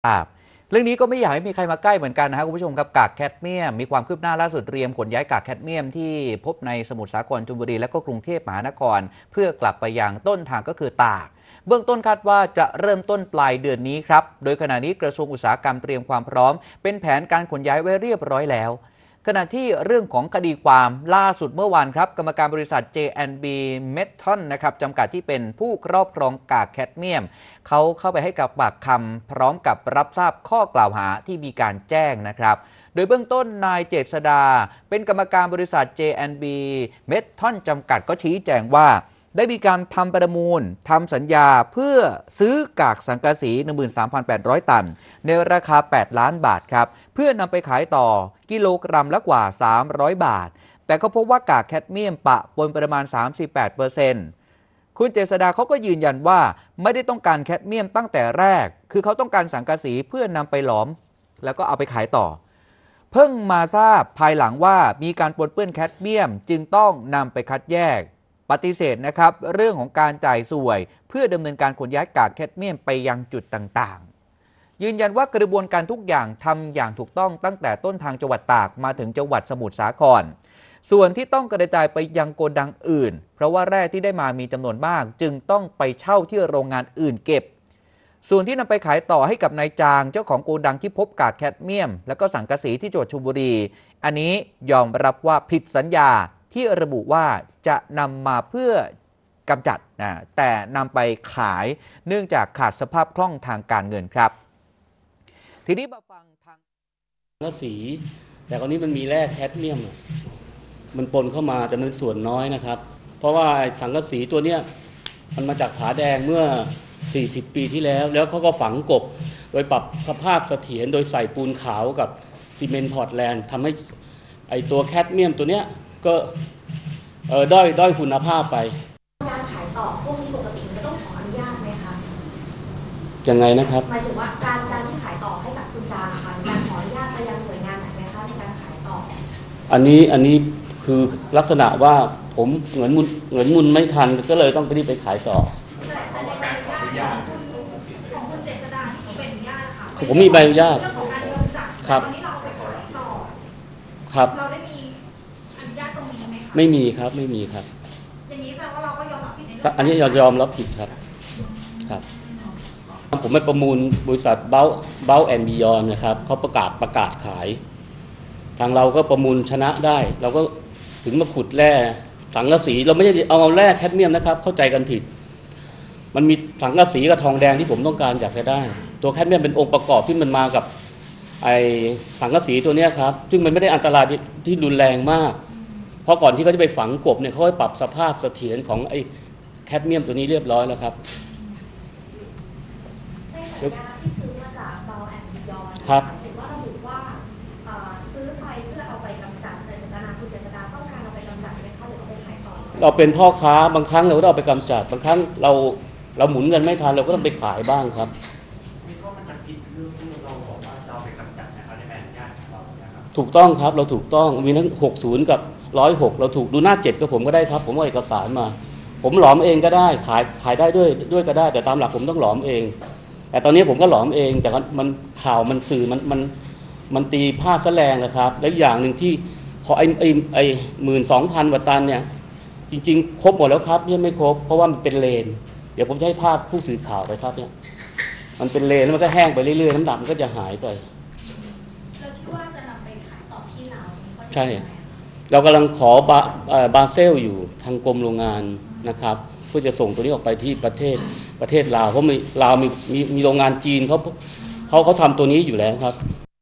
ครับเรื่องนี้ก็ไม่อยากให้มีใครมาใกล้เหมือนกันนะครับคุณผู้ชมครับกากแคดเมียมมีความคืบหน้าล่าสุดเตรียมขนย้ายกากแคดเมียมที่พบในสมุทรสาครชลบุรีและก็กรุงเทพมหานครเพื่อกลับไปยังต้นทางก็คือตากเบื้องต้นคาดว่าจะเริ่มต้นปลายเดือนนี้ครับโดยขณะนี้กระทรวงอุตสาหกรรมเตรียมความพร้อมเป็นแผนการขนย้ายไว้เรียบร้อยแล้วขณะที่เรื่องของคดีความล่าสุดเมื่อวานครับกรรมการบริษัท J&B Meton นะครับจำกัดที่เป็นผู้ครอบครองกากแคดเมียมเขาเข้าไปให้กับปากคำพร้อมกับรับทราบข้อกล่าวหาที่มีการแจ้งนะครับโดยเบื้องต้นนายเจษดาเป็นกรรมการบริษัท J&B Meton จำกัดก็ชี้แจงว่าได้มีการทำประมูลทำสัญญาเพื่อซื้อกากสังกะสี 13,800 ตันในราคา 8 ล้านบาทครับเพื่อนำไปขายต่อกิโลกรัมละกว่า 300 บาทแต่ก็พบว่ากากแคดเมียมปะปนประมาณ 38%คุณเจษดาเขาก็ยืนยันว่าไม่ได้ต้องการแคดเมียมตั้งแต่แรกคือเขาต้องการสังกะสีเพื่อนำไปหลอมแล้วก็เอาไปขายต่อเพิ่งมาทราบภายหลังว่ามีการปนเปื้อนแคดเมียมจึงต้องนำไปคัดแยกปฏิเสธนะครับเรื่องของการจ่ายสวยเพื่อดำเนินการขนย้ายกากแคดเมียมไปยังจุดต่างๆยืนยันว่ากระบวนการทุกอย่างทำอย่างถูกต้องตั้งแต่ต้นทางจังหวัดตากมาถึงจังหวัดสมุทรสาครส่วนที่ต้องกระจายไปยังโกดังอื่นเพราะว่าแร่ที่ได้มามีจำนวนมากจึงต้องไปเช่าที่โรงงานอื่นเก็บส่วนที่นำไปขายต่อให้กับนายจางเจ้าของโกดังที่พบกากแคดเมียมและก็สังกะสีที่จังหวัดชลบุรีอันนี้ยอมรับว่าผิดสัญญาที่ระบุว่าจะนำมาเพื่อกำจัดแต่นำไปขายเนื่องจากขาดสภาพคล่องทางการเงินครับทีนี้มาฟังทางสังกะสีแต่คราวนี้มันมีแร่แคดเมียมมันปนเข้ามาแต่มันส่วนน้อยนะครับเพราะว่าสังกะสีตัวเนี้ยมันมาจากผาแดงเมื่อ40 ปีที่แล้วเขาก็ฝังกบโดยปรับสภาพเสถียรโดยใส่ปูนขาวกับซีเมนต์พอร์ตแลนด์ทำให้ไอตัวแคดเมียมตัวเนี้ยก็ด้อยคุณภาพไปการขายต่อพวกนี้ปกติมันจะต้องขออนุญาตไหมคะยังไงนะครับหมายถึงว่าการที่ขายต่อให้กับคุณจาค่ะการขออนุญาตไปยังหน่วยงานไหนไหมคะในการขายต่ออันนี้คือลักษณะว่าผมเหมือนมุนไม่ทันก็เลยต้องไปขายต่อของคุณเจษดาที่มีใบอนุญาตค่ะผมมีใบอนุญาตเรื่องของการกำจัดครับวันนี้เราเอาไปขายต่อครับเราได้มีอนุญาตตรงนี้ไหมคะไม่มีครับอย่างนี้แสดงว่าเราก็ยอมรับผิดในเรื่องอันนี้ยอมรับผิดครับผมไปประมูลบริษัทเบ้าแอนด์บิยอนนะครับเขาประกาศขายทางเราก็ประมูลชนะได้เราก็ถึงมาขุดแร่สังกะสีเราไม่ใช่เอาแร่แคดเมียมนะครับเข้าใจกันผิดมันมีสังกะสีกับทองแดงที่ผมต้องการอยากจะได้ตัวแคดเมียมเป็นองค์ประกอบที่มันมากับไอสังกะสีตัวนี้ครับซึ่งมันไม่ได้อันตรายที่รุนแรงมากเพราะก่อนที่เขาจะไปฝังกบเนี่ยเขาให้ปรับสภาพเสถียรของไอแคดเมียมตัวนี้เรียบร้อยแล้วครับในสัญญาที่ซื้อมาจากเบาแอนด์บิยอนครับเห็นว่าระบุว่าซื้อไปเพื่อเอาไปกำจัดแต่เจตนาคุณเจษดาต้องการเอาไปกำจัดไหมคะหรือเอาไปขายต่อเราเป็นพ่อค้าบางครั้งเราก็เอาไปกำจัดบางครั้งเราหมุนเงินไม่ทันเราก็ต้องไปขายบ้างครับนี่ก็มันจะผิดเรื่องที่เราบอกว่าเราไปกำจัดนะครับในแบรนด์ญาติของเรานะครับถูกต้องครับเราถูกต้องมีทั้ง60กับ106เราถูกดูหน้า7กับผมก็ได้ครับผมเอาเอกสารมาผมหลอมเองก็ได้ขายได้ด้วยก็ได้แต่ตามหลักผมต้องหลอมเองแต่ตอนนี้ผมก็หลอมเองแต่มันข่าวมันสื่อมันตีภาพแสลงนะครับและอย่างหนึ่งที่ขอไอ้12,000 กว่าตันเนี่ยจริงๆครบหมดแล้วครับยังไม่ครบเพราะว่ามันเป็นเลนเดี๋ยวผมจะให้ภาพผู้สื่อข่าวไปครับเนี่ยมันเป็นเลนแล้วมันก็แห้งไปเรื่อยๆน้ำหนักมันก็จะหายไปเราคิดว่าจะนำไปขายต่อที่ลาวใช่เรากำลังขอบาเซลอยู่ทางกรมโรงงานนะครับเพื่อจะส่งตัวนี้ออกไปที่ประเทศลาวเพราะลาวมีโรงงานจีนเขาทำตัวนี้อยู่แล้วครับ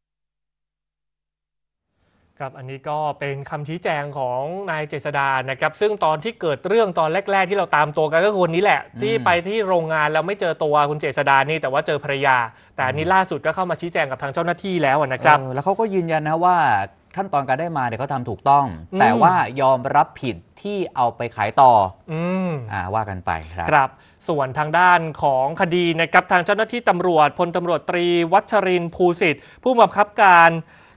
ครับอันนี้ก็เป็นคำชี้แจงของนายเจษดานะครับซึ่งตอนที่เกิดเรื่องตอนแรกๆที่เราตามตัวกันก็คือคนนี้แหละที่ไปที่โรงงานแล้วไม่เจอตัวคุณเจษดานี่แต่ว่าเจอภรรยาแต่อันนี้ล่าสุดก็เข้ามาชี้แจงกับทางเจ้าหน้าที่แล้วนะครับแล้วเขาก็ยืนยันนะว่าขั้นตอนการได้มาเนี่ยเขาทำถูกต้องแต่ว่ายอมรับผิดที่เอาไปขายต่อว่ากันไปครับส่วนทางด้านของคดีนะครับทางเจ้าหน้าที่ตำรวจพลตำรวจตรีวัชรินทร์ภูสิทธิ์ผู้บังคับการ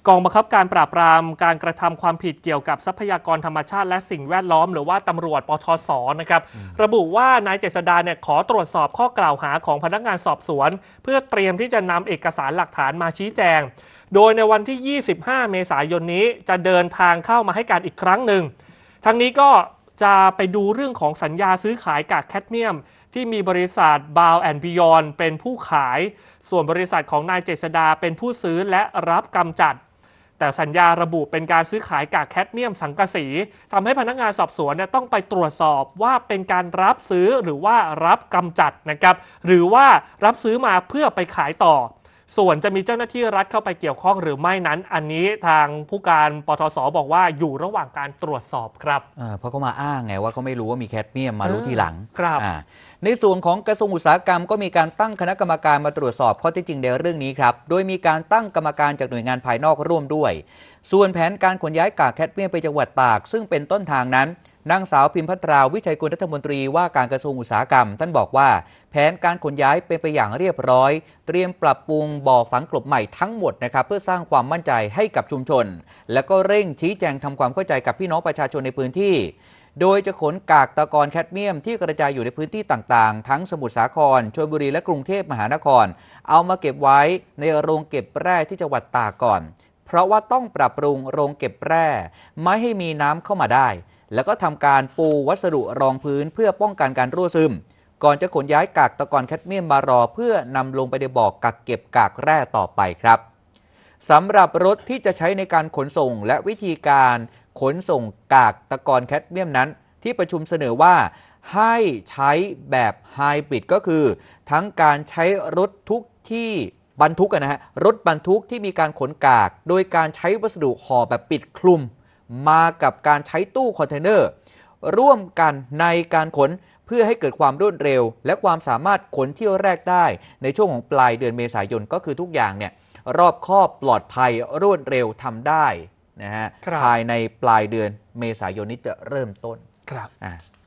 กองบังคับการปราบปรามการกระทำความผิดเกี่ยวกับทรัพยากรธรรมชาติและสิ่งแวดล้อมหรือว่าตำรวจปทศนะครับระบุว่านายเจษฎาเนี่ยขอตรวจสอบข้อกล่าวหาของพนักงานสอบสวนเพื่อเตรียมที่จะนำเอกสารหลักฐานมาชี้แจงโดยในวันที่ 25 เมษายนนี้จะเดินทางเข้ามาให้การอีกครั้งหนึ่งทั้งนี้ก็จะไปดูเรื่องของสัญญาซื้อขายกากแคดเมียมที่มีบริษัท Bow and Beyond เป็นผู้ขายส่วนบริษัทของนายเจษฎาเป็นผู้ซื้อและรับกำจัดแต่สัญญาระบุเป็นการซื้อขายกากแคดเมียมสังกะสีทำให้พนักงานสอบสวนเนี่ยต้องไปตรวจสอบว่าเป็นการรับซื้อหรือว่ารับกำจัดนะครับหรือว่ารับซื้อมาเพื่อไปขายต่อส่วนจะมีเจ้าหน้าที่รัฐเข้าไปเกี่ยวข้องหรือไม่นั้นอันนี้ทางผู้การปทศบอกว่าอยู่ระหว่างการตรวจสอบครับเพราะเขามาอ้างไงว่าเขาไม่รู้ว่ามีแคดเมียมมารู้ทีหลังครับในส่วนของกระทรวงอุตสาหกรรมก็มีการตั้งคณะกรรมการมาตรวจสอบข้อเท็จจริงในเรื่องนี้ครับโดยมีการตั้งกรรมการจากหน่วยงานภายนอกร่วมด้วยส่วนแผนการขนย้ายกากแคดเมียมไปจังหวัดตากซึ่งเป็นต้นทางนั้นนางสาวพิมพัทราวิชัยกุลรัฐมนตรีว่าการกระทรวงอุตสาหกรรมท่านบอกว่าแผนการขนย้ายเป็นไปอย่างเรียบร้อยเตรียมปรับปรุงบ่อฝังกลบใหม่ทั้งหมดนะครับเพื่อสร้างความมั่นใจให้กับชุมชนและก็เร่งชี้แจงทำความเข้าใจกับพี่น้องประชาชนในพื้นที่โดยจะขนกากตะกอนแคดเมียมที่กระจายอยู่ในพื้นที่ต่างๆทั้งสมุทรสาครชลบุรีและกรุงเทพมหานครเอามาเก็บไว้ในโรงเก็บแร่ที่จังหวัดตากก่อนเพราะว่าต้องปรับปรุงโรงเก็บแร่ไม่ให้มีน้ำเข้ามาได้แล้วก็ทำการปูวัสดุรองพื้นเพื่อป้องกันการรั่วซึมก่อนจะขนย้ายกากตะกอนแคดเมียมมารอเพื่อนำลงไปในบ่อกักเก็บกากแร่ต่อไปครับสำหรับรถที่จะใช้ในการขนส่งและวิธีการขนส่งกากตะกอนแคดเมียมนั้นที่ประชุมเสนอว่าให้ใช้แบบไฮบริดก็คือทั้งการใช้รถทุกที่บรรทุกรถบรรทุกที่มีการขนกากโดยการใช้วัสดุห่อแบบปิดคลุมมากับการใช้ตู้คอนเทนเนอร์ร่วมกันในการขนเพื่อให้เกิดความรวดเร็วและความสามารถขนเที่ยวแรกได้ในช่วงของปลายเดือนเมษายนก็คือทุกอย่างเนี่ยรอบคอบปลอดภัยรวดเร็วทำได้นะฮะภายในปลายเดือนเมษายนนี้จะเริ่มต้นครับ